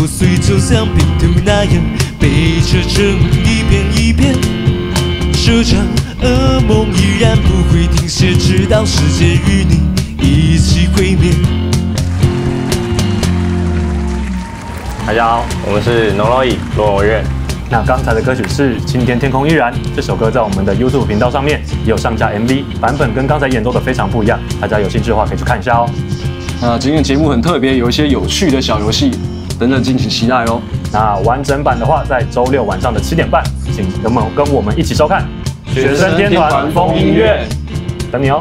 破碎，就像拼图那样被折成一片一片。这场噩梦依然不会停歇，直到世界与你一起毁灭。 大家好，我们是农罗伊罗罗乐。那刚才的歌曲是《晴天天空依然》，这首歌在我们的 YouTube 频道上面也有上架 MV， 版本跟刚才演奏的非常不一样，大家有兴趣的话可以去看一下哦。 那今天的节目很特别，有一些有趣的小游戏，等等敬请期待哦。 那完整版的话，在周六晚上的7点半，请跟我们一起收看《学生天团风音乐》，等你哦。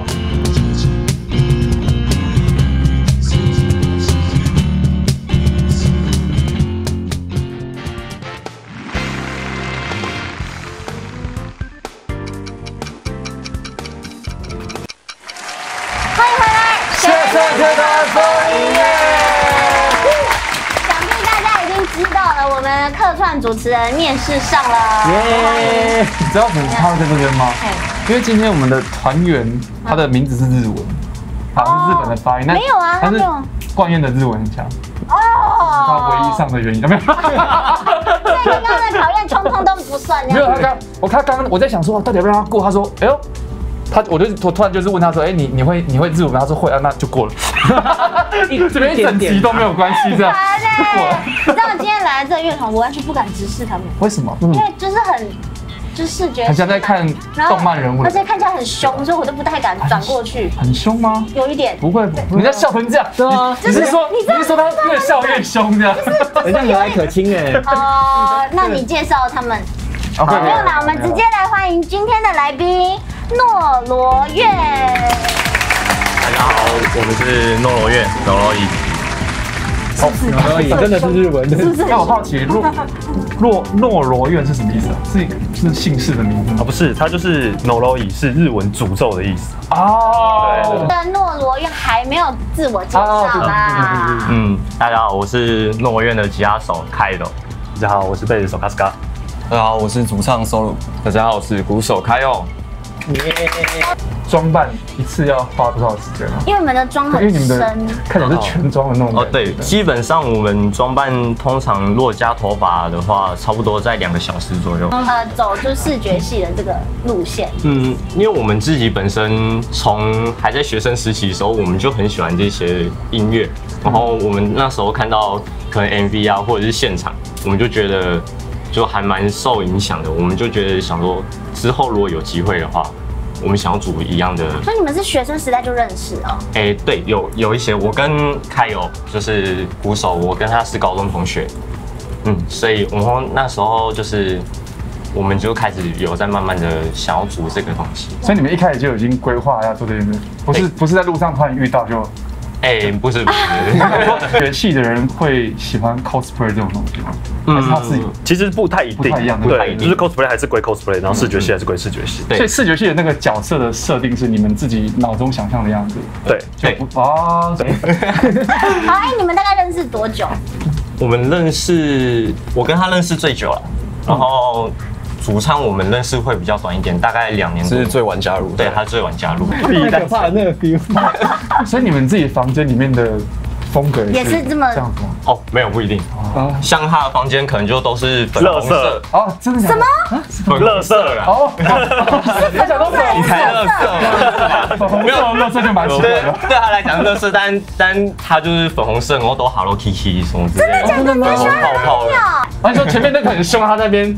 我们客串主持人面试上了， 耶！你知道为什么他会在这边吗？因为今天我们的团员他的名字是日文，好像是日本的发音。 没有啊，他没有。 冠彦的日文很强哦，他唯一上的原因有没有？ 所以刚刚的考验通通都不算。 没有，他刚刚我在想说到底要不要让他过，他说哎呦。我突然就是问他说，哎，你会日文吗？他说会啊，那就过了。这边一整集都没有关系，这样就过了。 你知道今天来这个乐团，我完全不敢直视他们。 为什么？ 因为就是就视觉很像在看动漫人物， 而且看起来很凶，所以我都不太敢转过去。 很凶吗？ 有一点。 不会，你在笑成这样。对啊。你是说他越笑越凶这样？ 很像和蔼可亲哎。 那你介绍他们。 没有啦，我们直接来欢迎今天的来宾诺罗乐。 大家好，我们是诺罗乐，诺罗伊。 诺罗伊真的是日文的。 那我好奇，诺罗乐是什么意思啊？是姓氏的名字啊？不是，它就是诺罗伊，是日文诅咒的意思。 哦。 对。诺罗乐还没有自我介绍啦。 大家好，我是诺罗乐的吉他手凯斗。大家好，我是贝斯手卡斯卡。 大家好，我是主唱 Solo。 大家好，我是鼓手开哦。 装扮一次要花多少时间啊？ 因为你们的妆很深， 看起来是全妆的那种。 哦，对，基本上我们装扮通常如果加头发的话，差不多在2个小时左右。 走就视觉系的这个路线。 因为我们自己本身从还在学生时期的时候，我们就很喜欢这些音乐，然后我们那时候看到可能 MV 啊或者是现场，我们就觉得。就还蛮受影响的，我们就觉得想说，之后如果有机会的话，我们想要组一样的。 所以你们是学生时代就认识哦？ 对，有一些，我跟凯友就是鼓手，我跟他是高中同学，所以我们那时候就是我们就开始有在慢慢的想要组这个东西。 所以你们一开始就已经规划要做这件事，不是在路上突然遇到就。 不是， 学系的人会喜欢 cosplay 这种东西吗？还是他自己？ 其实不太一定，对，就是 cosplay 还是归 cosplay， 然后视觉系还是归视觉系。 所以视觉系的那个角色的设定是你们自己脑中想象的样子。 对， 好，你们大概认识多久？ 我跟他认识最久了，然后。主唱我们认识会比较短一点，大概2年多。 是最晚加入， 对，他最晚加入。 太可怕了那个 feel。 所以你们自己房间里面的风格也是这么这样子吗？ 哦，没有不一定。像他的房间可能就都是粉红色。 哦，真的什么？ 垃圾啦。 哦， 他讲你才垃圾。 没有垃圾就蛮奇怪的。 对他来讲垃圾，但他就是粉红色，然后都 Hello Kitty 什么之类的。 真的吗？ 粉红泡泡的。 你说前面那个很凶，他在那边。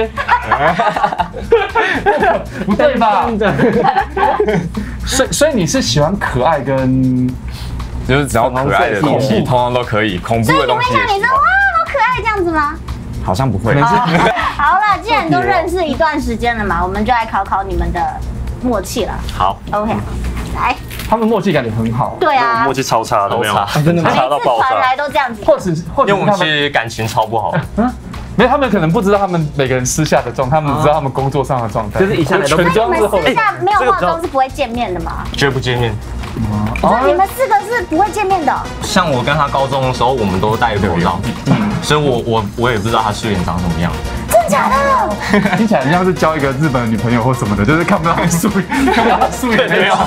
不对吧？所以你是喜欢可爱跟， 就是只要可爱的东西，通通都可以。恐怖的东西。 所以你会像你说哇好可爱这样子吗？ 好像不会。 好了，既然都认识一段时间了嘛，我们就来考考你们的默契了。 好 ，OK， 来。 他们默契感觉很好。 对啊， 默契超差的，没有， 真的差到爆炸。 传来都这样子。 或者因为我们其实感情超不好。 没有，他们可能不知道他们每个人私下的状态，他们只知道他们工作上的状态。 就是一下来都全妆之后，私下没有化妆是不会见面的吗？ 绝不见面。 你们4个是不会见面的。 像我跟他高中的时候，我们都戴口罩，所以我也不知道他素颜长什么样。 真的的假的？ 听起来很像是交一个日本的女朋友或什么的，就是看不到素颜没有。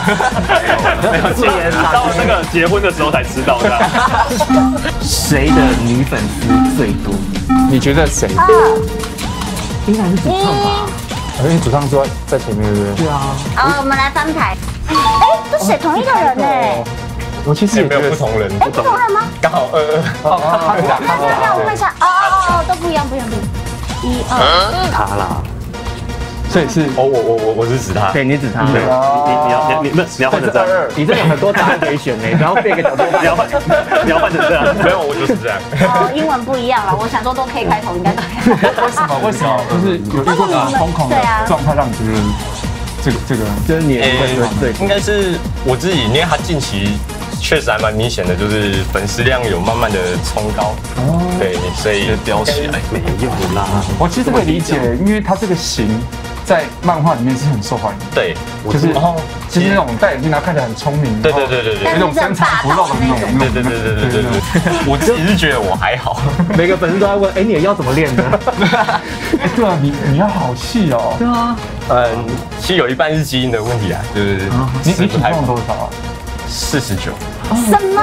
到那个结婚的时候才知道的。 谁的女粉丝最多？ 你觉得谁？ 应该是主唱吧？ 因为主唱说在前面，对不对？ 对啊。 好，我们来翻牌。哎，都写同一个人呢。 我其实也没有不同人， 哎，不同人吗？ 刚好他是那我问一下，哦，都不一样，不一样。1、2， 他啦。 所以是我是指他， 对，你指他。 你要换成这样， 你这有很多答案可以选呢，然后变一个角度， 你要换成这样， 没有，我就是这样。 哦，英文不一样了，我想说都 K 开头应该都一样。 为什么？就是有遇过什么疯狂的状态让你觉得这个就是你对， 应该是我自己，因为他近期确实还蛮明显的，就是粉丝量有慢慢的冲高。对，所以飙起来。 没有啦， 我其实可以理解，因为他这个型在漫画里面是很受欢迎的。 对， 就是其实那种戴眼镜，然后看起来很聪明。 对， 有那种深藏不露的那种。 对。我自己是觉得我还好。 每个粉丝都在问，哎，你的腰怎么练的？ 对啊，你要好细哦。 对啊。 其实有一半是基因的问题啊，就是你体重多少啊 ？49。 什么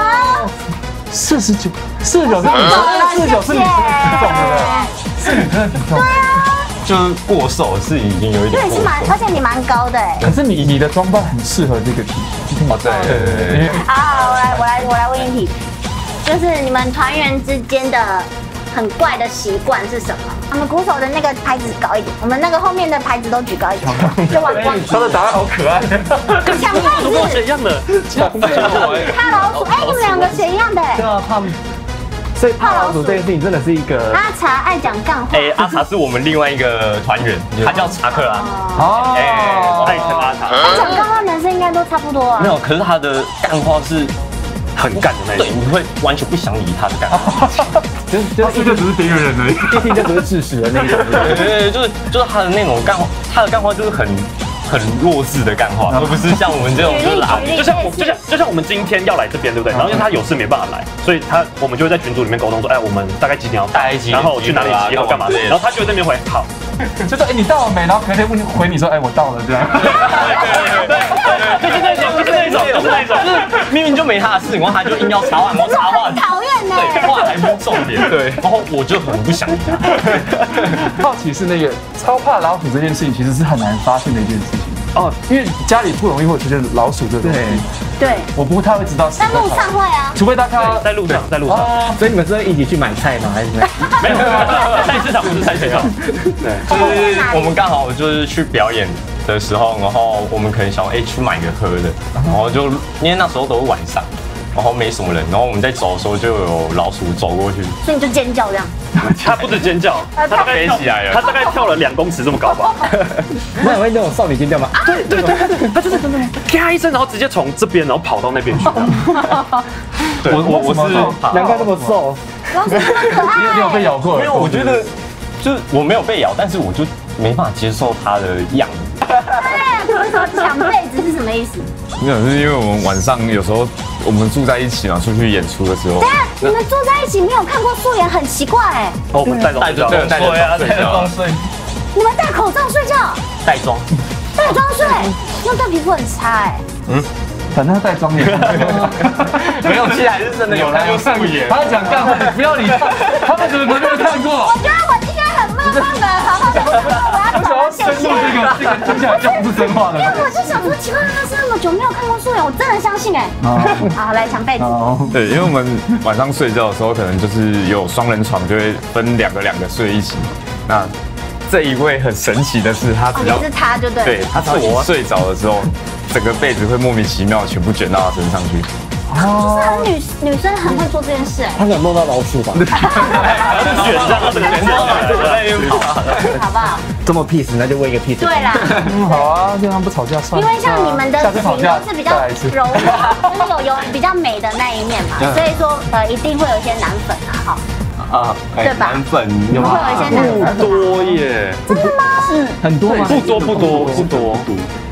？49是你是你的体重，对不对？是你的体重。对啊。 就是过瘦是已经有一点过瘦， 而且你蛮高的哎。 可是你的装扮很适合这个体型。 哦，对。 好，我来问一题，就是你们团员之间的很怪的习惯是什么？我们鼓手的那个牌子高一点，我们那个后面的牌子都举高一点，就往光。 他的答案好可爱。 抢筷子， 跟我写一样的。 怕老鼠，哎，你们两个写一样的。 对啊，所以怕老鼠这件事情真的是一个。 阿茶爱讲干话。 阿茶是我们另外一个团员，他叫查克拉。 爱称阿茶。 他讲干话，男生应该都差不多啊。 没有，可是他的干话是很干的那种， 对，你会完全不想理他的干话。 就只是边缘人而已， 一听就不是事实的那种。 对，就是他的那种干话，他的干话就是很弱智的干话，而不是像我们这种就像我们今天要来这边，对不对？然后因为他有事没办法来，所以我们就会在群组里面沟通说，哎，我们大概几点要到，然后去哪里集合干嘛的，然后他就会在那边回好， 就说哎你到了没？然后隔天回你说哎我到了这样。 对，就是那种，就是明明就没他的事，然后他就硬要插话，然后插话讨厌呢， 对，话还不是重点，对，然后我就很不想理他。 好奇是那个超怕老鼠这件事情，其实是很难发现的一件事情哦，因为家里不容易会出现老鼠这个东西。 对， 我不太会知道。 在路上会啊， 除非他看到在路上。 所以你们是会一起去买菜吗？还是没有？菜市场不是菜市场。 对，就是我们刚好就是去表演的时候，然后我们可能想去买个喝的，然后就因为那时候都是晚上，然后没什么人，然后我们在走的时候就有老鼠走过去， 所以你就尖叫这样。 他不止尖叫，他大概飞起来了， 他大概跳了2公尺这么高吧。 那会那种少女尖叫吗？ 对，他就是真的咔一声，然后直接从这边然后跑到那边去。 对，我是难怪这么瘦。 老鼠很可爱。 你有被咬过？ 没有，我觉得就是我没有被咬，但是我就没办法接受它的样子。 对，抢被子是什么意思？ 没有，是因为我们晚上有时候我们住在一起嘛，出去演出的时候。 对啊，你们住在一起没有看过素颜，很奇怪哎。 哦，我们带着妆睡。 你们戴口罩睡觉？ 带妆睡，那对皮肤很差哎。 反正他带妆也没有，其实还是真的有看过素颜。 他讲干话，你不要理他，他们怎么没有看过？ 我觉得我今天很慢的，好好的，我想要深入这个听起来就不是真话的。 因为我就想说，奇怪，他是那么久没有看过素颜，我真的相信哎。好，来抢被子。 对，因为我们晚上睡觉的时候，可能就是有双人床，就会分两个睡一起。那这一位很神奇的是，他只要是他就对， 对他只要一睡着的时候，整个被子会莫名其妙全部卷到他身上去。 就是女生很会做这件事哎。 他可能梦到老鼠吧？ 卷上他的卷上来， 好不好？ 这么 peace，那就问一个 peace。 对啦， 好啊，这样不吵架算了。 因为像你们的型都是比较柔和，就是有比较美的那一面嘛，所以说一定会有一些男粉啊，哈。对吧？ 男粉有会有一些男粉多耶， 真的吗？ 很多吗？ 不多。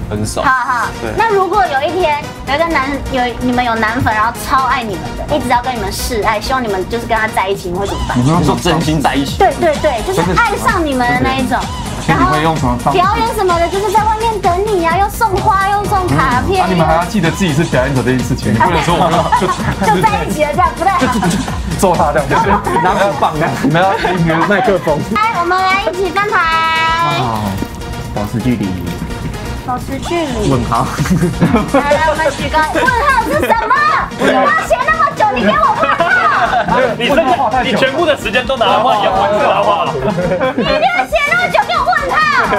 很少。 好，那如果有一天你们有男粉，然后超爱你们的，一直要跟你们示爱，希望你们就是跟他在一起，你会怎么办？ 你说真心在一起？ 对，就是爱上你们的那一种。然后会用什么方式？ 表演什么的，就是在外面等你啊，又送花，又送卡片。 你们还要记得自己是表演者这件事情，不能说我们就在一起了，这样不太好。 揍他这样，拿个棒这样，你们要一个麦克风。 来，我们来一起翻牌。 保持距离。 保持距离。 问号。 来，我们举个问号是什么？我写那么久，你给我问号。 你全部的时间都拿来画演文字来画了。 你没有写那么久，给我问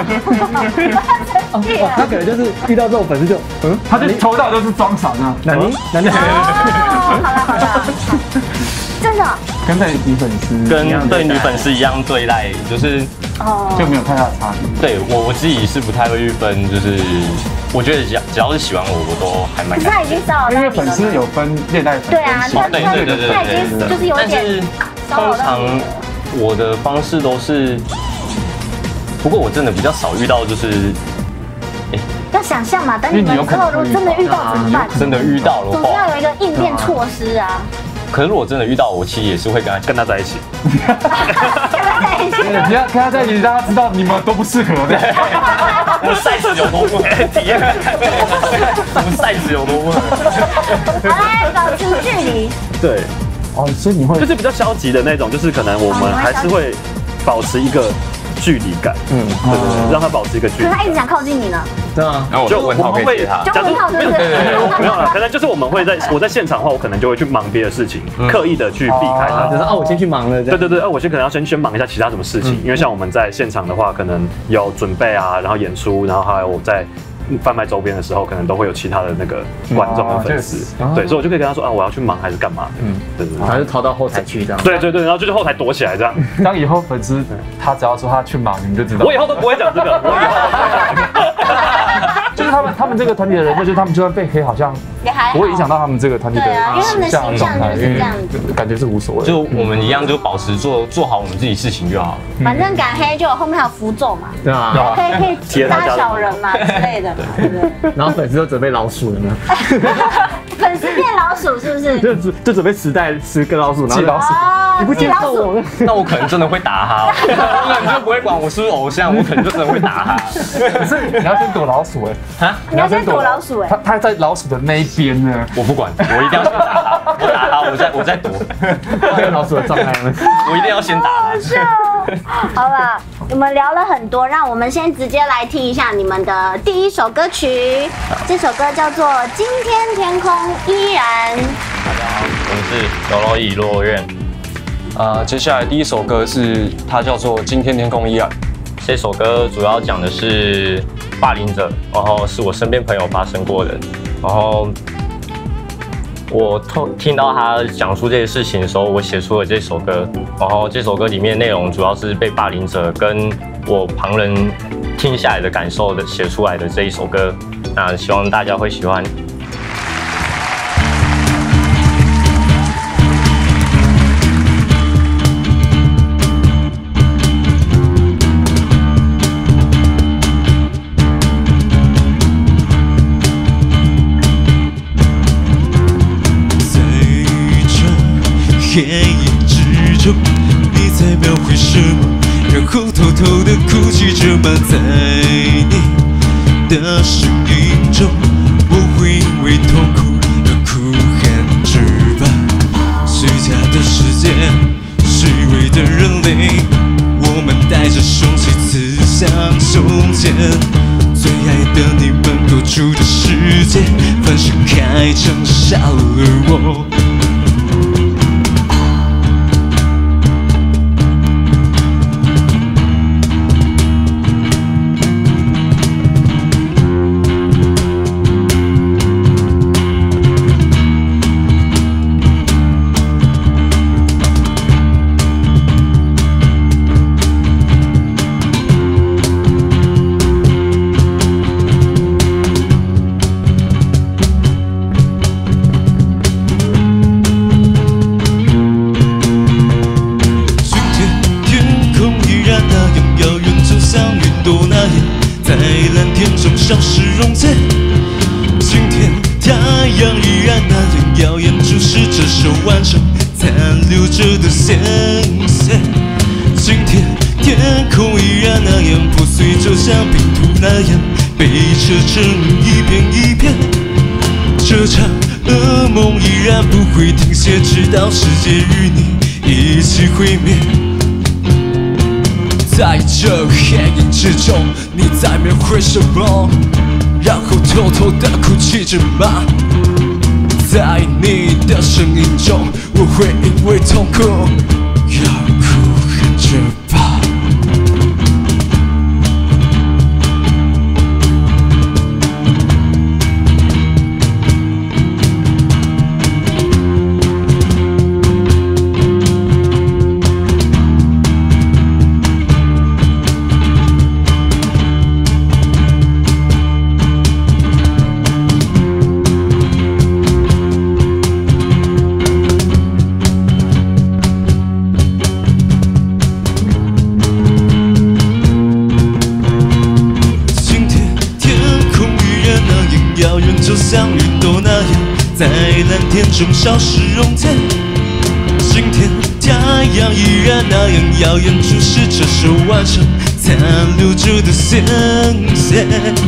号。 他可能就是遇到这种粉丝就他就抽到都是装傻呢。 哪里？ 好了，真的。 跟对女粉丝， 跟对女粉丝一样对待，就是就没有太大的差别。 对我自己是不太会去分，就是我觉得只要是喜欢我都还蛮。 可是他已经骚扰到你了。 因为粉丝有分恋爱粉。 对啊，他已经就是有点骚扰到你了。 我的方式都是，不过我真的比较少遇到，就是要想象嘛，等你们之后如果真的遇到怎么办？ 真的遇到了， 总是要有一个应变措施啊。 可是如果真的遇到，我其实也是会跟他在一起。 跟他在一起， 你要跟他在一起，让他知道你们都不适合的。 我们size有多不合，体验看看我们size有多不合。 好来，保持距离。 对， 所以你会就是比较消极的那种，就是可能我们还是会保持一个距离感，对，让他保持一个距离。 可是他一直想靠近你呢。 对啊， 然后我就问号可以接他。 就问号，对不对？ 没有了，可能就是我在现场的话，我可能就会去忙别的事情，刻意的去避开他。 就是我先去忙了。 对，我可能要先忙一下其他什么事情，因为像我们在现场的话，可能有准备啊，然后演出，然后还有我在贩卖周边的时候，可能都会有其他的那个观众和粉丝，对，所以我就可以跟他说我要去忙还是干嘛的，对， 还是逃到后台去这样。 对，然后就是后台躲起来这样。 当以后粉丝他只要说他去忙，你们就知道。 我以后都不会讲这个， 就是他们这个团体的人，就是他们就算被黑，好像不会影响到他们这个团体的形象状态，因为感觉是无所谓。 就我们一样，就保持做好我们自己事情就好。 反正敢黑就有后面还有符咒嘛， 对啊， 可以杀小人嘛之类的，对不对？ 然后粉丝都准备老鼠了呢。 粉丝变老鼠是不是？ 就准备吃跟老鼠，然后老鼠。 你不接受我， 那我可能真的会打他。我可能就不会管我是不是偶像，我可能就真的会打他。 可是你要先躲老鼠你要先躲老鼠他在老鼠的那一边呢。 我不管，我一定要先打他。我打他，我再躲。 还有老鼠的障碍呢。 我一定要先打他。好了，我们聊了很多，让我们先直接来听一下你们的第一首歌曲。这首歌叫做《今天天空依然》。 大家好，我们是柔柔以落院。 接下来第一首歌是它叫做《今天天空依然》。 这首歌主要讲的是霸凌者，然后是我身边朋友发生过的，然后我听到他讲述这些事情的时候，我写出了这首歌。然后这首歌里面内容主要是被霸凌者跟我旁人听下来的感受的写出来的这一首歌。那希望大家会喜欢。 黑夜之中，你在描绘什么？然后偷偷的哭泣着吗？在你的声音中，我会因为痛苦而哭喊着吧。虚假的世界，虚伪的人类，我们带着凶器刺向胸前。最爱的你们构筑的世界，反射开枪杀了我。消失溶解， 留着的线线。今天天空依然那样破碎，就像拼图那样被扯成一片一片。这场噩梦依然不会停歇，直到世界与你一起毁灭。在这黑影之中，你在描绘什么？然后偷偷地哭泣着吗？在你的声音中，我会因为痛苦要哭喊着吧。就像云朵那样，在蓝天中消失溶解。今天太阳依然那样耀眼，注视这首完成残留着的线线。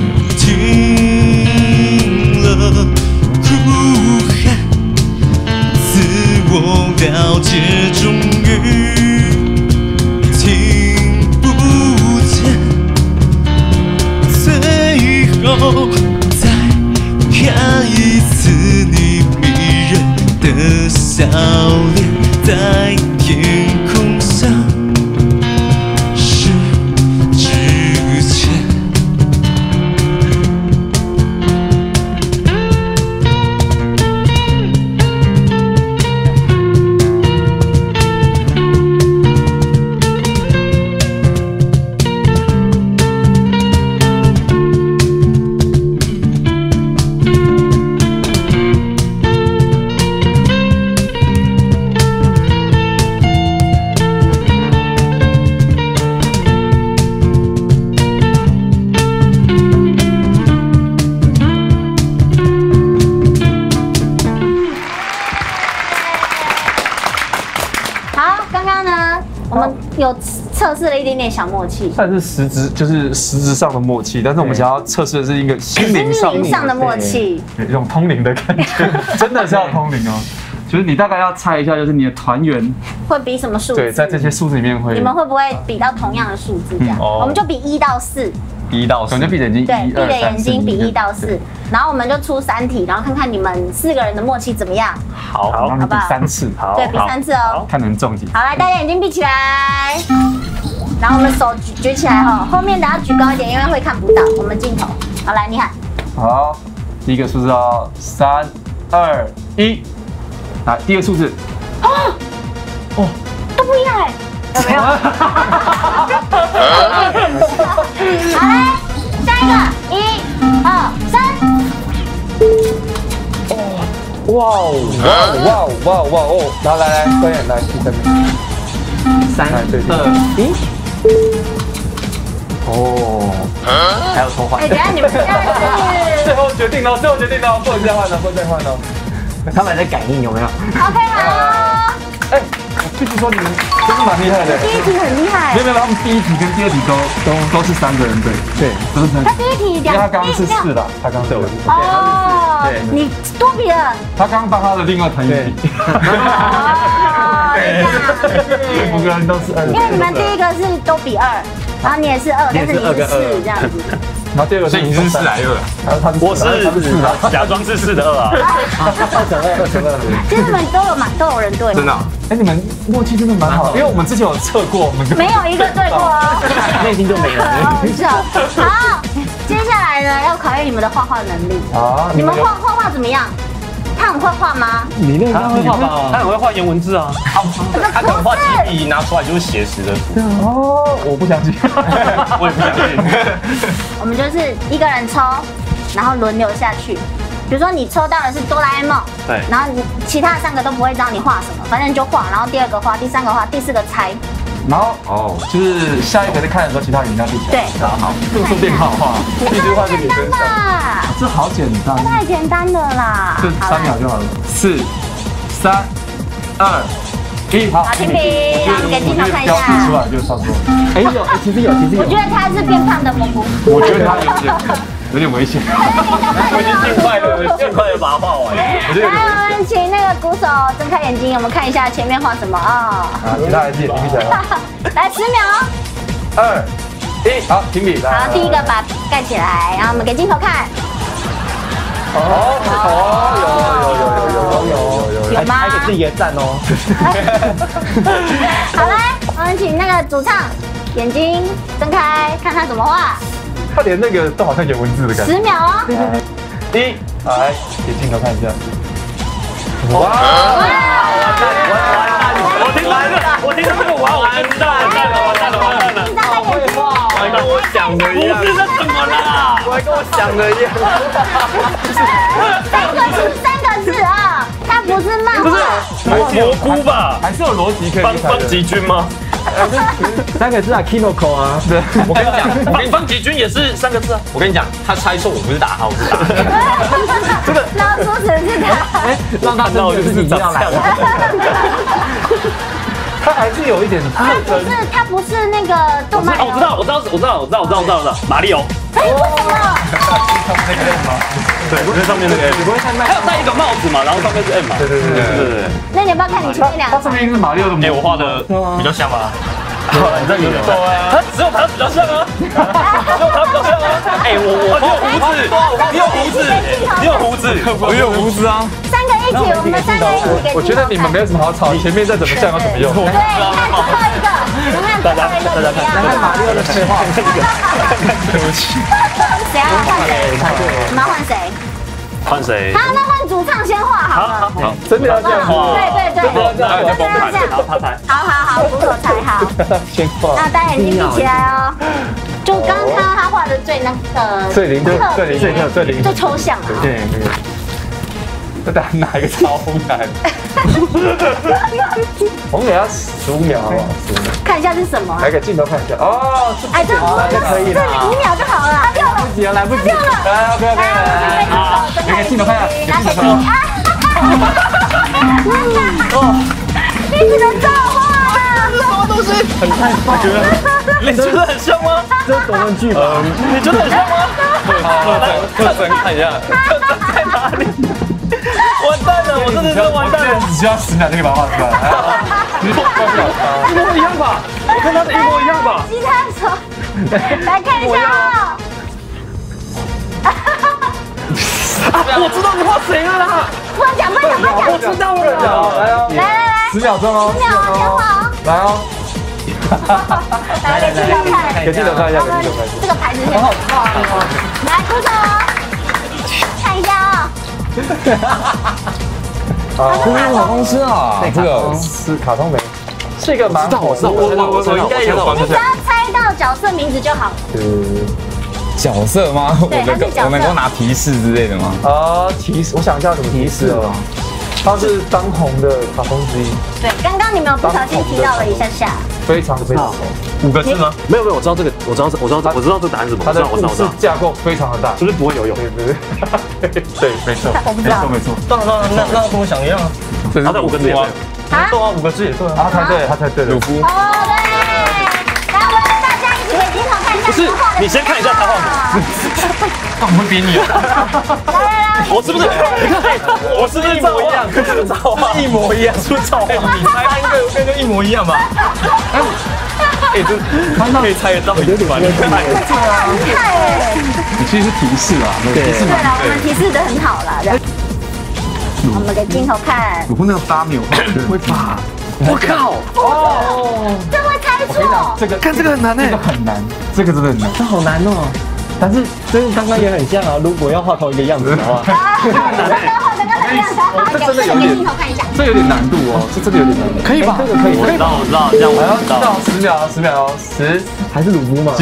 停了哭喊，自我了解终于听不见，最后看一次你迷人的笑脸，在天空消失之前。 有测试了一点点小默契， 算是实质上的默契，但是我们想要测试的是一个心灵上的默契， 有一种通灵的感觉，真的是要通灵哦。就是你大概要猜一下，就是你的团员会比什么数字？ 对，在这些数字里面会， 你们会不会比到同样的数字？这样，我们就比1到4。 1到4， 可能闭着眼睛， 对，闭着眼睛比1到4，然后我们就出3题，然后看看你们4个人的默契怎么样。 好，好不好？比3次，好， 对，比3次哦， 看能中几。 好，来，大家眼睛闭起来，然后我们手举起来哈，后面等下举高一点，因为会看不到我们镜头。好，来，你喊。 好，第一个数字哦，3、2、1，来，第一个数字。 哦，都不一样哎。有没有？好嘞，下一个，1、2、3。 哇哦！来，快点来，第3名。3、2、1。哦，还有偷换。 哎，等下你们最后决定了，不能再换了。他们还在感应有没有 ？OK， 好。 哎。必须说你们真是蛮厉害的。 第一题很厉害。 没有，他们第一题跟第二题都是3个人对。对，都是3。 他第一题因为他刚刚是4啦，他刚刚是5。 哦，你多比了。 他刚刚帮他的另外团员比。 哦， 对，5个人都是2。 因为你们第一个是都比2，然后你也是2，但是你是4这样子。 然后第二个， 所以你是4还是2？ 我是假装是4的2啊。 2乘2。 其实你们都有人对。 真的。 哎，你们默契真的蛮好，因为我们之前有测过，我们没有一个对过哦， 内心就没了。 好，接下来呢要考验你们的画画能力。啊，你们画画怎么样？他很会画吗？ 你那个会画吧？他很会画颜文字啊。 他可能画几笔拿出来就是写实的图。 哦，我不相信， 我也不相信。 我们就是一个人抽，然后轮流下去。比如说你抽到的是哆啦 A 梦， 对， 然后你其他3个都不会知道你画什么，反正你就画，然后第2个画，第3个画，第4个猜。 然后就是下一个在看的时候，其他人要闭起来。 对， 好，顺便画画，必须画这里跟上。这好简单， 太简单了啦， 就3秒就好了。4、3、2、 1，好， 好，评比，然后我们给镜头看一标示出下。 来就差不多。 其实有， 我觉得他是变胖的蘑菇。 我觉得他有点危险。 我已经尽快的把它画完。 来，我们请那个鼓手睁开眼睛，我们看一下前面画什么啊？ 啊，其他还是眼睛起来了。 来10秒。 2、1，好，评比。 好，第一个把盖起来，然后我们给镜头看。有吗？ 还给自己一个赞哦。 好来，我们请那个主唱眼睛睁开，看他怎么画。 他连那个都好像有文字的感觉。 10秒哦。 1，好，来给镜头看一下。哇！ 我听到这个哇，我就知道完蛋了。 闭上眼睛。 还跟我想的一样。 不是这怎么了啦？ 我还跟我想的一样。 3个字啊，它不是漫不是画。 蘑菇吧？ 还是有逻辑可以。 方吉君吗 3个字啊 ，Kinoko 啊。 对， 我跟你讲， 方吉君也是3个字啊。 我跟你讲，他猜错，我不是打他，我是打他。 这个老鼠屎是他。 让他知道就是你要来了。 他还是有一点特征。 它不是那个动漫。 我知道，马里奥。 哎，为什么？ 那个 M 吗？ 对，那上面那个 M， 还有戴一个帽子嘛，然后上面是 M 嘛。对。 那你要不要看你前面两个？ 他上面是马六的模。 我画的比较像吗？ 你这里有。 对啊， 只有他比较像啊。 哎，我你有胡子， 你有胡子， 我有胡子啊。 3个一起，我们3个一起给。 我觉得你们没有什么好吵，前面再怎么像有什么用？ 对，看最后一个，你看最后一个怎么样？ 看马里奥的废话。 对不起。 谁要换谁？我们要换谁？ 换谁？ 好，那换主唱先画好了。 好， 真的要这样画？ 对， 那就崩盘。好，他猜。 好，鼓手猜好。 先画。 那大家眼睛闭起来哦。就刚刚看到他画的最那个最灵， 最抽象了。 对，那个。这哪一个超难？我们给他15秒好不好？15秒。 看一下是什么？ 来给镜头看一下。哦， 哎，这可以了。 这5秒就好了。 来不及了。来 ，OK， 好， 给镜头看一下，给镜头看一下。 你只能造化了。 什么东西？很太棒了。 你觉得很像吗？ 这是多人剧吧？ 你觉得很像吗？ 特征看一下， 特征在哪里？完蛋了，我真的是完蛋了。 只需要10秒就可以把它画出来。 一模一样吧？我跟他的一模一样吧？ 吉他手，来看一下哦。 我知道你画谁了啦！ 不能讲。 我知道了。 来哦， 来 10秒钟哦。 10秒先画哦。 来哦。 来给镜头看。 给镜头看一下， 这个牌子先画。来，鼓手，看一下啊。 好公司啊，这个是卡通没？这个蛮好，我应该有方你只要猜到角色名字就好。 角色吗？我对，它是角色。 能够拿提示之类的吗？ 提示，我想一下怎么提示哦。它是当红的卡通之一。 对，刚刚你们有不小心提到了一下下。 非常红。 5个字吗？ 没有，我知道这个，我知道这答案是什么。 它的故事架构非常的大， 是不是不会游泳？ 对，没错， 我不知道。 没错。 那跟我想一样啊。 他在5个字也对。 对啊，5个字也对啊。 他猜对了。鲁夫。 哦，对。来，我们大家一起给镜头看一下。 不是，你先看一下他画什么。 我们比你。 来， 我是不是？你看，我是不是一模一样？ 一模一样，是不是照画？你猜3个，我跟就一模一样吧？哎，这他可以猜得到，有点蛮厉害。 厉害哎！ 你其实是提示啦，提示对了，我们提示的很好啦。我们给镜头看。 鲁夫那个发没有会发。 我靠！ 哦，这会猜错。 这个看这个很难哎，这个很难，这个真的很难， 这好难哦。但是真的刚刚也很像啊，如果要画同一个样子的话， 这真的有点，这有点难度哦，这真的有点难度。可以吧？这个可以， 我知道，这样我知道。 10秒，10， 还是鲁夫嘛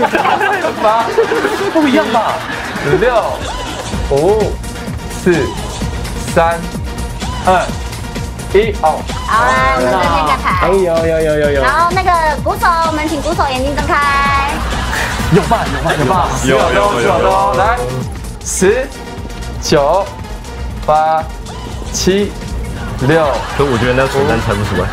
？8，不一样吧？6、5、4、3、2、1，哦。 好，来，我们这边个牌。 有。 然后那个鼓手，我们请鼓手眼睛睁开。 有吧？有，来，10、9、8、7、 6， 可我觉得那纯单猜不出来。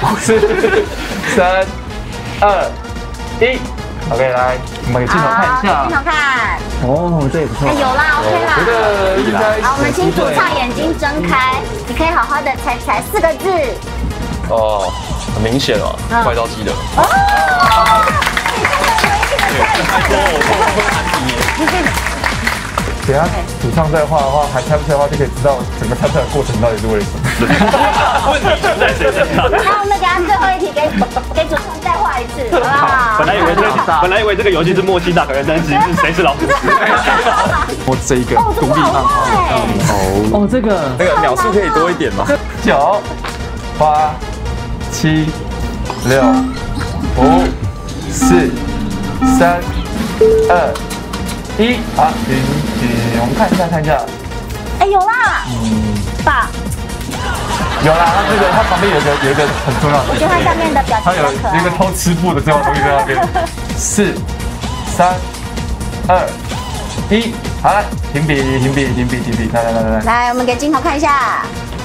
4、3、2、1。OK， 来，我们给镜头看一下。 镜头看。 哦，这也不错。 有啦 ，OK 啦。 觉得应该。 好，我们请主唱眼睛睁开，你可以好好的猜猜4个字。 哦，很明显哦，怪盗基德。 哦，你真的有一个猜等下主唱在画的话，还猜不出来的话，就可以知道整个猜测的过程到底是为什么。 问题就在谁身上？ 那我们等下最后一题给主唱再画一次，好不好？ 本来以为这个游戏是默契大考验，但其实是谁是老虎？ 我这一个独立漫画。 哦，这个那个秒数可以多一点吗？ 9、8、7、6、5、4、3、2、1，好，停，我们看一下， 哎，有啦，爸， 有啦，它旁边有一个很重要的， 我觉得它下面的表情它有比较可爱。 一个偷吃布的这种东西在那边。4、3、2、1，好了，停笔，来， 来，我们给镜头看一下。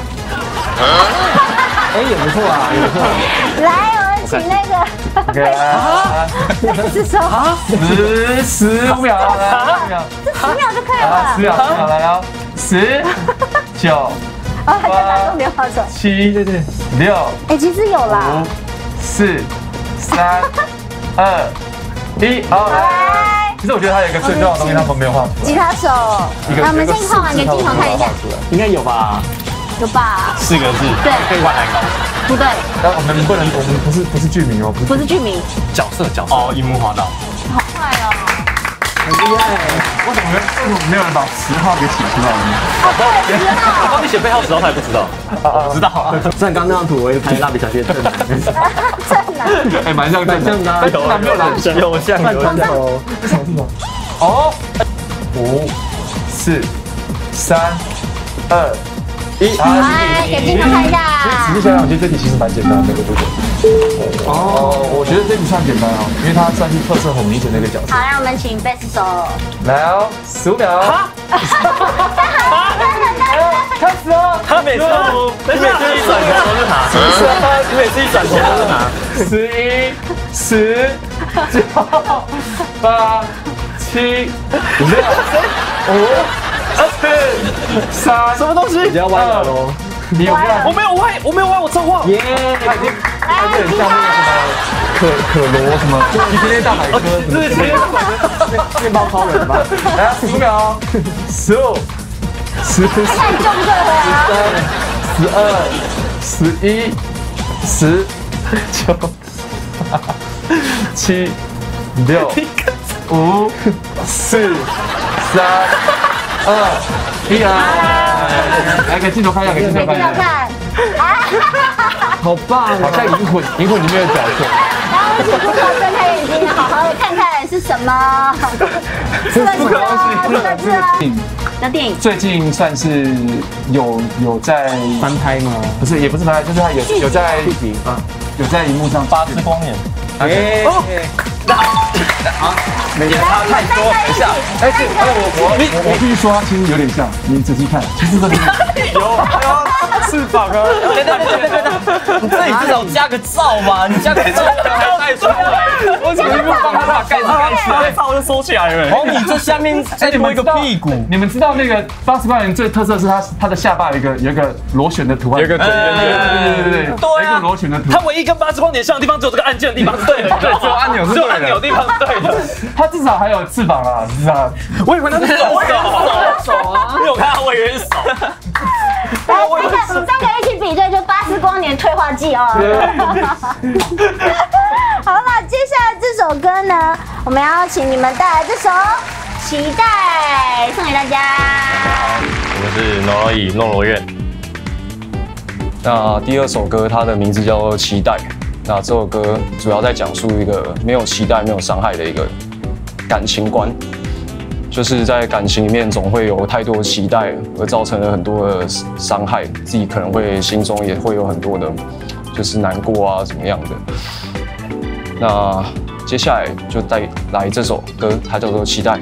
哎也不错啊，也不错。 来，我们请那个。 OK， 来， 那是什么 15秒，来 ？10秒就可以了。 10秒，来哦，10、9、 哦，还在打重点画手。 7、6、 哎，其实有啦。 5、4、3、2、1，好，来。其实我觉得它有一个最重要的东西，它旁边没有画出来。 吉他手。那我们先画完给镜头看一下。 应该有吧？ 有吧 4个字， 对， 可以灌篮高手。 不对， 但我们不是剧名哦， 不是剧名。 角色哦，樱木花道。 好快哦。 很厉害。 为什么没有人把10号给写出来呢？ 哦，对，10号。 我帮你写背号10号，他也不知道。 我知道。 虽然刚刚那张图我也拍蜡笔小新的正男， 正男。 哎，蛮像正像的， 但没有蓝色。 有像有。 哦，5、4、3、2、1， 来，给镜头看一下。 仔细想想，我觉得这题其实蛮简单的，对不对？哦，我觉得这题算简单哦，因为它算是特色很明显的一个角色。 好，让我们请贝斯手。 来哦，15秒。开始哦。 他每次一转头都是他，你每次一转头都是他。 11、10、9、8、7、6、5、4、3， 什么东西？ 比较歪了喽。 你有没有？ 我没有歪，我超晃。 耶！ 它已经很像那个什么可罗什么齐天大百科什么面包超人吧。 来15秒，15、14、 看你救不救得回来啊？ 12、11、10、9、8、7、6、5、4、3、2、1，来给镜头看一下，给镜头给镜头看一下， 看。 好棒好像银魂里面的角色。 然后我们请顾客睁开眼睛，好好的看看是什么。4个字哦，4个字哦。的电影最近算是有在翻拍吗？ 不是，也不是翻拍，就是他有在有在荧幕上 8次光年。 耶！ 好， 没有他太多，等一下， 哎，我必须说，它其实有点像，你仔细看，其实这里有翅膀啊！你这里至少加个罩吧，你加个罩还要带出来，我怎么不帮他把盖子盖起来？罩就收起来了。哦，你这下面再多一个屁股。 你们知道那个80光年最特色是它的下巴有一个螺旋的图案， 有一个对，有一个螺旋的图案。 它唯一跟8次光年像的地方只有这个按键的地方是对的， 对，只有按钮是只有对的。 按钮的地方是对的。 它至少还有翅膀啦，至少。 我以为那是手啊，没有看到，我以为是手。 来，3个一起比对，就8次光年退化剂哦。好了，接下来这首歌呢，我们要请你们带来这首《期待》，送给大家。 我们是诺罗伊诺罗院。 那第2首歌，它的名字叫做《期待》。那这首歌主要在讲述一个没有期待、没有伤害的一个感情观，就是在感情里面总会有太多的期待，而造成了很多的伤害，自己可能会心中也会有很多的，就是难过啊怎么样的。那接下来就带来这首歌，它叫做《期待》。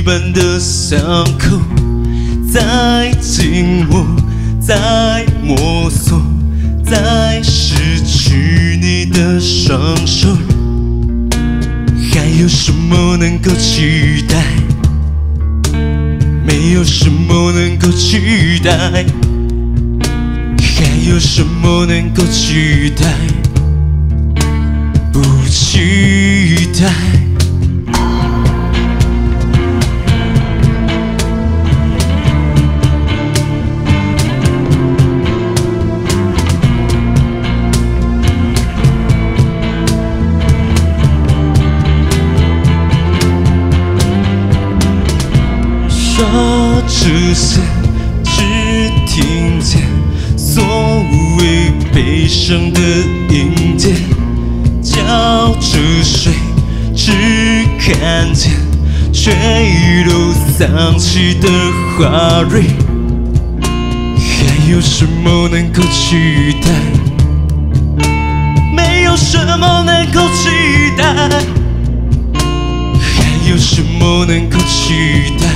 般的伤口，在紧握，在摸索，在失去你的双手，还有什么能够取代？没有什么能够取代，还有什么能够取代？不取代。说之前只听见所谓悲伤的音节，叫着水只看见坠落丧气的花蕊，还有什么能够取代？没有什么能够取代，还有什么能够取代？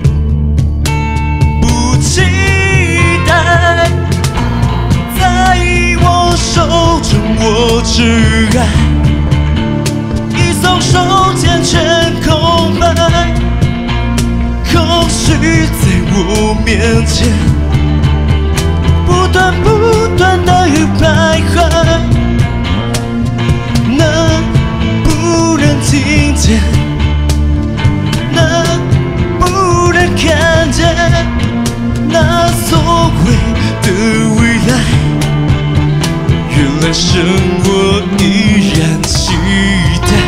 期待，在我手中握着爱，一松手间全空白，空虚在我面前，不断的徘徊，能不能听见？能不能看见？那所谓的未来，原来生活依然期待。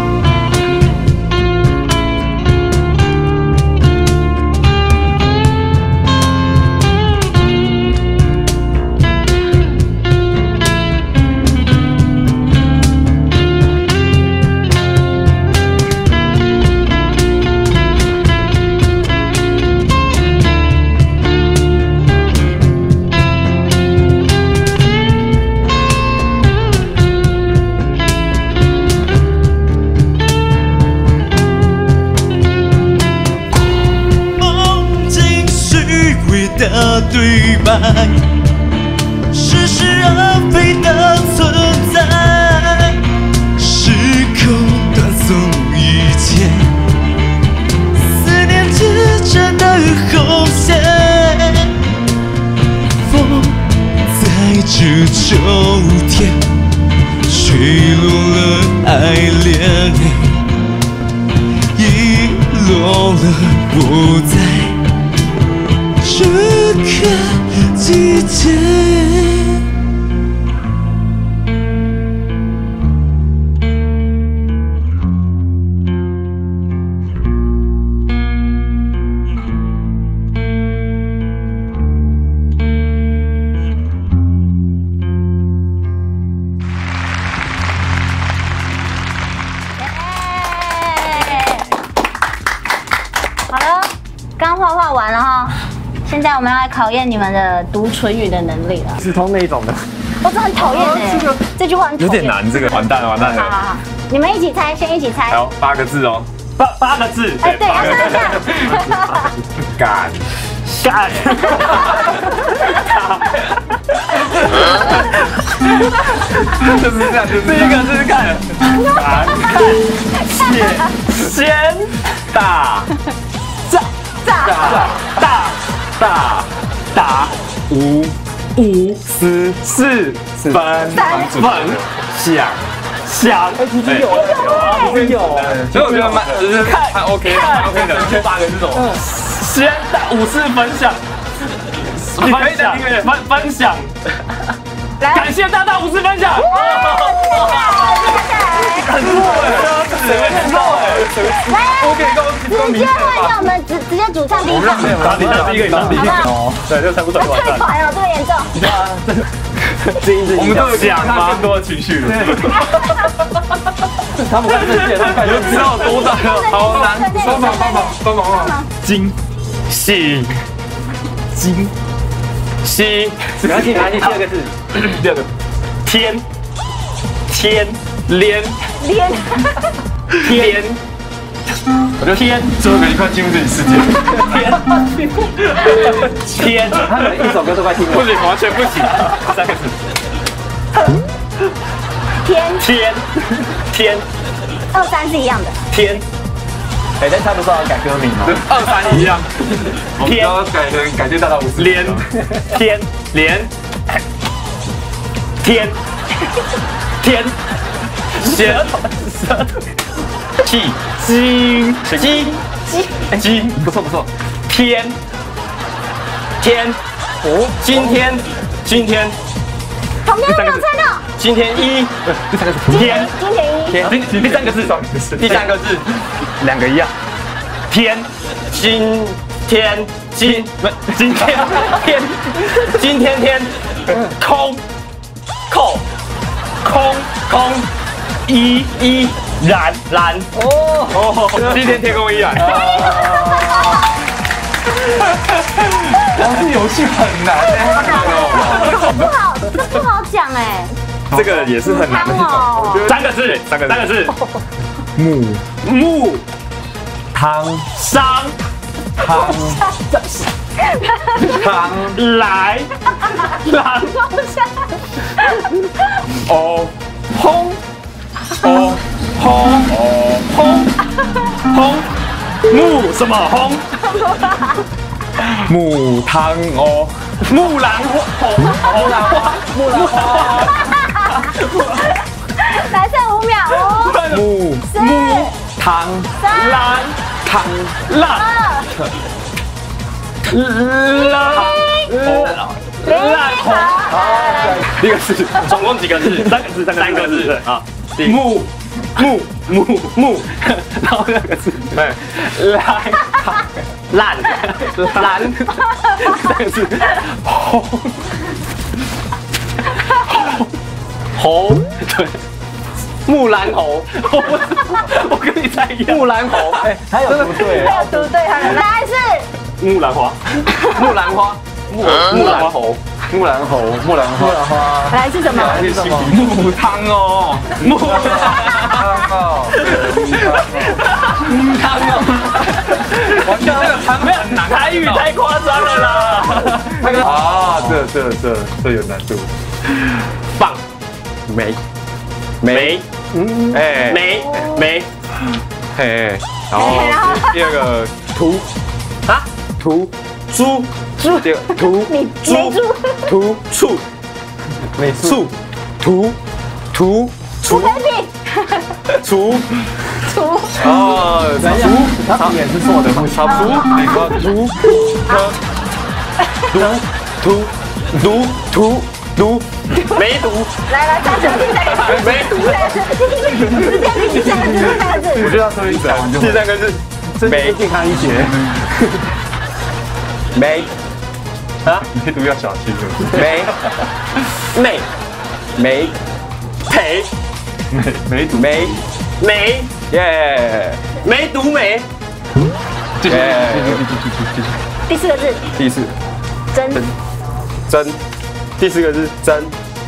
的对白，似是而非的存在，时空断送一切，思念之间的红线，风在这秋天吹落了爱恋，遗落了我在这个季节。 好了，刚画完了哈。现在我们要来考验你们的读唇语的能力了。 是通那一种的， 我真的很讨厌哎，这句话很有点难，这个完蛋了，完蛋了。 好，你们一起猜，先一起猜。 好，8个字哦， 八个字。 哎，对，要猜一下。 干，就是这样，就是第一个就是看，先大无思四分想， 其实有， 所以我觉得就是看 OK 的，就8个这种， 先5次分享，分享，感谢大大5次分享，很弱 OK， 直接换掉，我们直接主唱第一个， 第一个， 好， 对，这猜不出来， 太快了，这么严重。 我们都有讲吗？更多的情绪了。 他们看这些，他们感觉知道多大，好难。帮忙。惊喜， 没关系，第二个字， 第二个天连我就天，最后一个你快进入自己世界。天， 他们一首歌都快听不行，完全不行。3个字。天 23是一样的。 天， 哎，但他不是要改歌名吗 ？23一样。 天，要改成感谢大道无私。 连弦鸡，不错。天，今天。 旁边都没有猜到。 今天一，第3个字。第3个字，第3个字，2个一样。今天，空，然。哦，今天天空依然。这游戏很难这不好讲哎。 这个也是很难的。 3个字，木汤来木什么红？ 木汤哦， 木兰花。 来剩5秒。 木汤烂。第一个字，总共几个字？3个字啊。木，然后2个字，烂，3个字，猴，对，木兰猴，我跟你猜一样，木兰猴， 哎，还有读对， 答案是木兰花，木兰花猴。 木兰花， 来是什么？ 木汤哦，木汤哦，完全这个汤很难，台语太夸张了啦。 啊，这有难度。 棒， 梅，然后第2个图，猪，第2个图， 他也是错的， 没读， 来，3个字， 没读， 第3个字， 我就要说一次， 第3个字， 没健康医学， 你读要小心的， 耶，没读没， 第4个字， 真，第4个字真，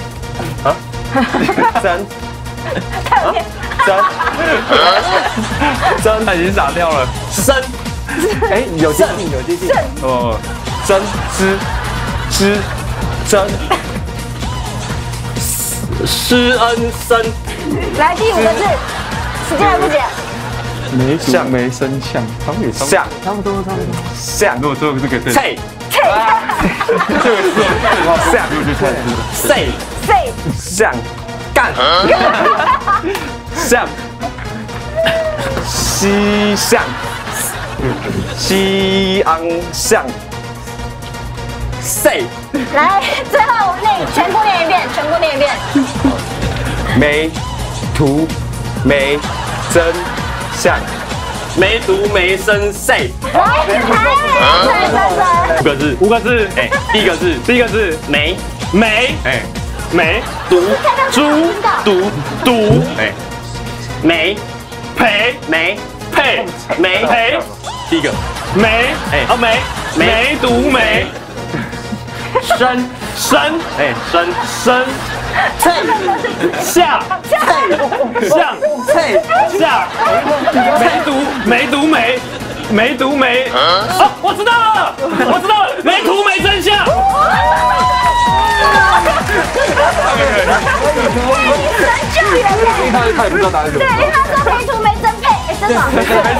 真，他已经傻掉了， 生， 哎，有接近， 哦，真施恩生， 来第5个字，时间还不减。 没生相，他们也像， 差不多。 如果最后这个对， 菜， 这个是像，像，干，像，西安像， 来，最后全部念一遍。 没图没真相， 没读没生谁？ 5个字，哎，第一个字没，哎，没读读，哎，没陪没配没陪，第一个没，哎，没读没。 生哎生菜下向下没读没啊！我知道了，没图没真相。 神救援嘞！ 他也不知道答案是什么。 对，因为他说没图没真配，真的。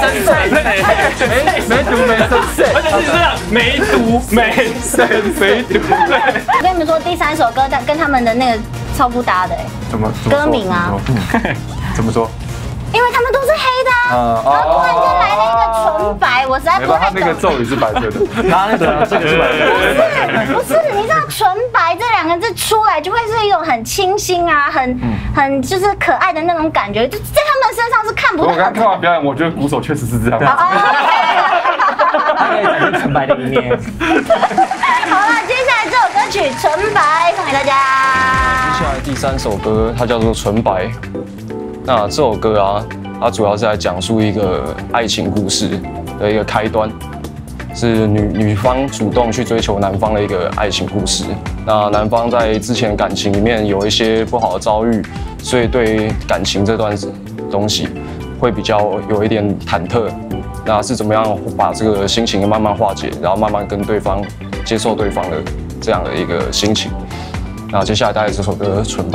没读没真配， 而且是这样，没读没读。 我跟你们说，第3首歌跟他们的那个超不搭的怎么歌名啊？ 怎么说？ 因为他们都是黑的啊，然后突然间来了一个纯白，我实在不太懂。 他那个咒语是白色的，这个是白色的。 不是，你知道纯白这2个字出来就会是一种很清新啊，很就是可爱的那种感觉，就在他们身上是看不到。 我刚刚看完表演，我觉得鼓手确实是这样。 他可以展现纯白的一面。 好了，接下来这首歌曲《纯白》送给大家。 接下来第3首歌，它叫做《纯白》。那这首歌啊，它主要是来讲述一个爱情故事的一个开端，是女方主动去追求男方的一个爱情故事。那男方在之前感情里面有一些不好的遭遇，所以对感情这段东西会比较有一点忐忑。那是怎么样把这个心情慢慢化解，然后慢慢跟对方接受对方的这样的一个心情。那接下来带来这首歌《纯白》。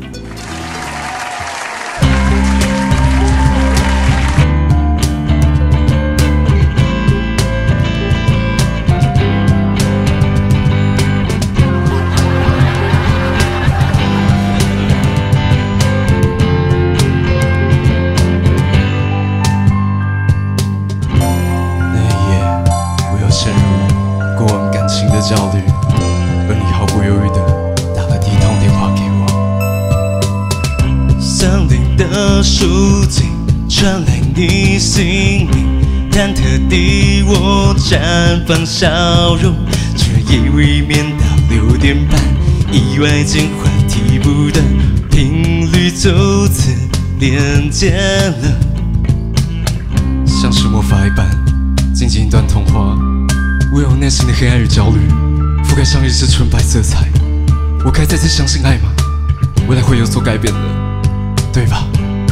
焦虑，而你毫不犹豫地打了第一通电话给我。森林的树景传来你姓名，忐忑地我绽放笑容，却以为面到6点半，意外间话题不断，频率就此连接了，像是魔法一般，静静一段童话。我有内心的黑暗与焦虑，覆盖上一支纯白色彩。我该再次相信爱吗？未来会有所改变的，对吧？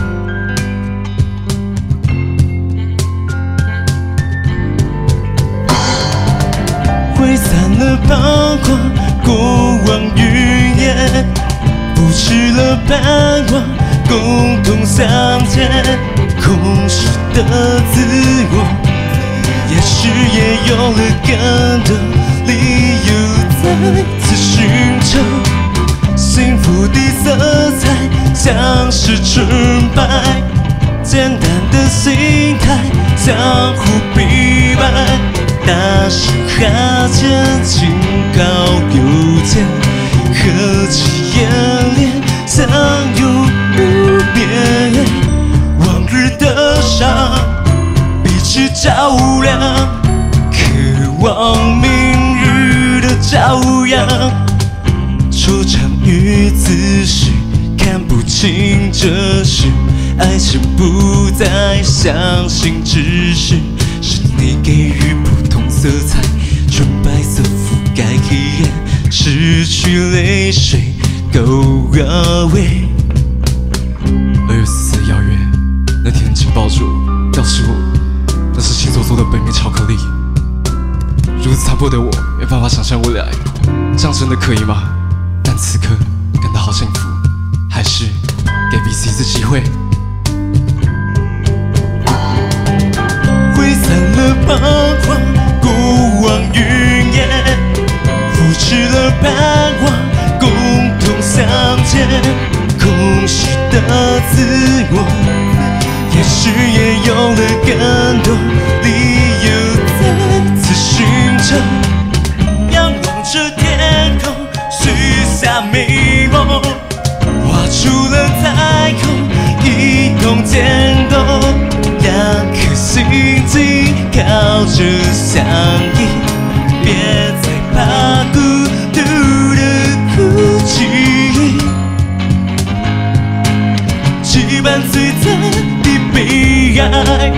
挥散了彷徨，过往云烟，腐蚀了盼望，共同相见，空虚的自我。也许也有了更多理由再次寻找幸福的色彩，像是纯白，简单的心态相互陪伴，大声哈欠，轻靠右肩，合起眼帘，相拥不眠，往日的伤是照亮，渴望明日的朝阳。惆怅与自私，看不清这是爱情，不再相信，只是你给予不同色彩，纯白色覆盖黑暗，失去泪水够安慰。2月4日邀约，那天紧抱住我，要是我。那是星座做的北面巧克力，如此残破的我，没办法想象未来，这样真的可以吗？但此刻感到好幸福，还是给彼此一次机会。挥散了彷徨，过往云烟，腐蚀了盼望，共同相见，空虚的自我。也许也有了更多理由再次寻找，仰望着天空，许下美梦，画出了彩虹，一同渐冻，两颗心紧靠着相依，别再怕孤独的哭泣，羁绊最惨的悲哀。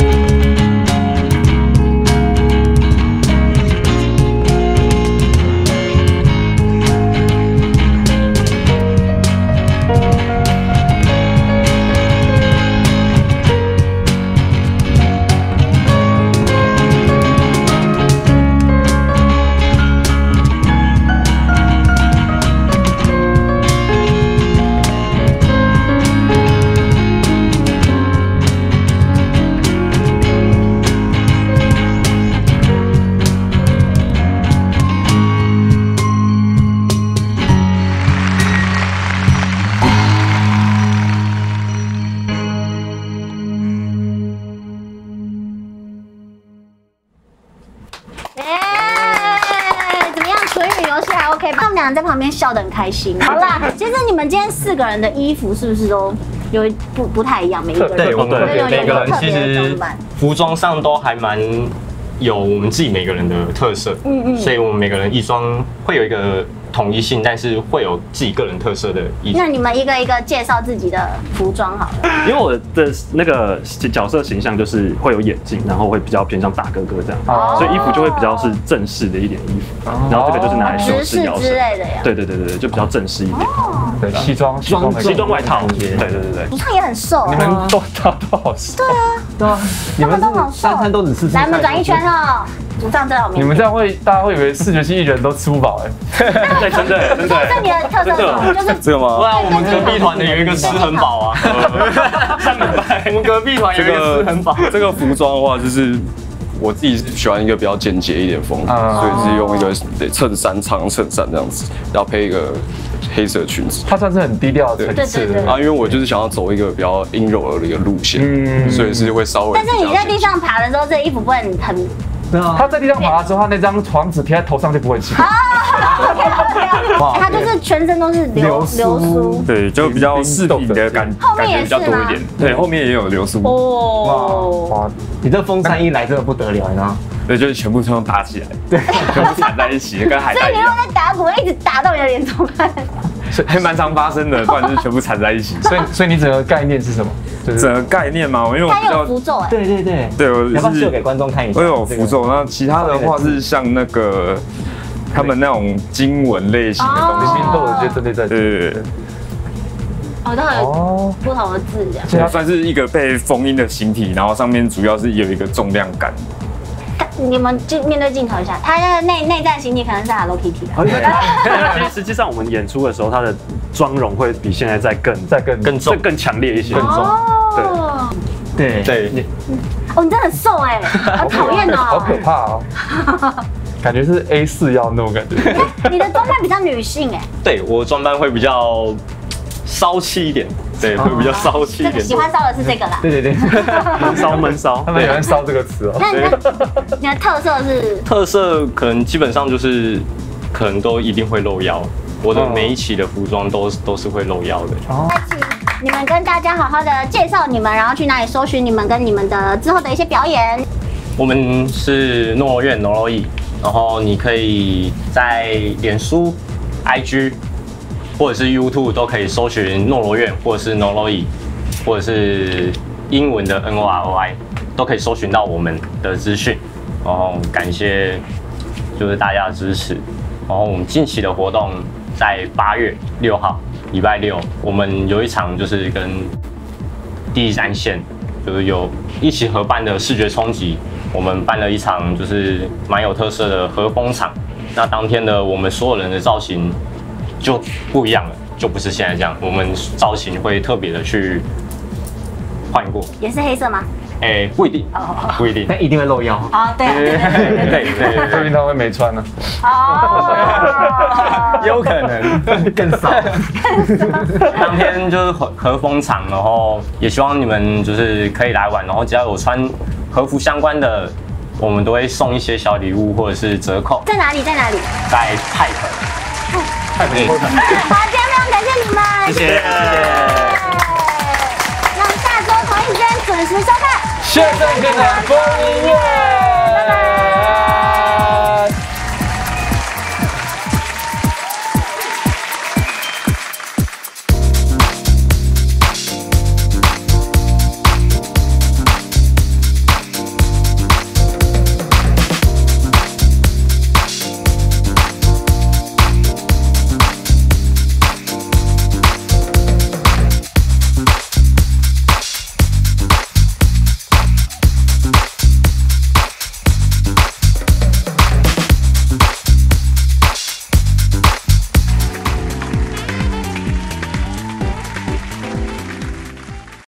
两个在旁边笑得很开心。好啦，其实你们今天4个人的衣服是不是都有不太一样？每一个人对，我们每个人其特别的实装扮服装上都还蛮有我们自己每个人的特色，所以我们每个人衣装会有一个统一性，但是会有自己个人特色的衣服。 那你们一个一个介绍自己的服装好了。 因为我的那个角色形象就是会有眼镜，然后会比较偏向大哥哥这样，所以衣服就会比较是正式的一点衣服，然后这个就是拿来修饰腰身之类的呀。 对，就比较正式一点。 对，西装外套，对。 主唱也很瘦， 你们都好瘦。 对啊，你们三餐都只吃。 来，我们转一圈哦。主唱在我面前。 你们这样大家会以为视觉系艺人都吃不饱对，真的。 这你的特色是什么？就是这个吗？ 不然我们隔壁团的有一个吃很饱啊。上礼拜我们隔壁团有一个吃很饱。 这个服装的话，就是我自己喜欢一个比较简洁一点风格，所以是用一个衬衫、长衬衫这样子，然后配一个黑色裙子。 它算是很低调的层次。 因为我就是想要走一个比较阴柔的一个路线，所以是会稍微。 但是你在地上爬的时候，这衣服不会很。 他在地上爬的时候，他那张床纸贴在头上就不会起。 他就是全身都是流苏， 对，就比较适体的感觉比较多一点。对，后面也有流苏。 哇，你这风扇一来真的不得了，你知道吗？ 对，就是全部都打起来，对，全部缠在一起，跟海带一样。 所以你如果在打鼓，一直打到你的脸怎么办？ 还蛮常发生的，不然就是全部缠在一起。 所以你整个概念是什么？ 整个概念嘛，因为我比较符咒， 对，我要不要秀给观众看一下？ 我有符咒，那其他的话是像那个他们那种经文类型的东西， 都有些针对在对。 都有不同的字这样。 它算是一个被封印的形体，然后上面主要是有一个重量感。 你们面对镜头一下，它的内在形体可能是 Hello Kitty 的。 实际上我们演出的时候，它的妆容会比现在再更重、更强烈一些。 更重。 对。 哦，你真的很瘦哎，好讨厌哦。 好可怕哦。感觉是 A4 要那种感觉。 你的装扮比较女性哎。 对，我装扮会比较骚气一点。对，会比较骚气一点。 喜欢骚的是这个啦。 对。 闷骚， 他们喜欢骚这个词哦。 那你的特色是？ 特色可能基本上就是可能都一定会露腰。我的每一期的服装都是会露腰的。 那请你们跟大家好好的介绍你们，然后去哪里搜寻你们跟你们的之后的一些表演。 我们是诺罗院 Noroi， 然后你可以在脸书、IG。或者是 YouTube 都可以搜寻诺罗院，或者是 Noroi， 或者是英文的 NOROI， 都可以搜寻到我们的资讯。然后感谢就是大家的支持。然后我们近期的活动在8月6号，礼拜六，我们有一场就是跟第3线就是有一起合办的视觉冲击，我们办了一场就是蛮有特色的和风场。那当天的我们所有人的造型就不一样了，就不是现在这样。我们造型会特别的去换过， 也是黑色吗？ 不一定，不一定， 但一定会露腰。 对， 说明他会没穿呢。 有可能更少。 当天就是和风场，然后也希望你们就是可以来玩，然后只要有穿和服相关的，我们都会送一些小礼物或者是折扣。 在哪里？ 在 Pipe。 好，今天非常感谢你们， 谢谢。 那我们下周同一时间准时收看。 现在电台。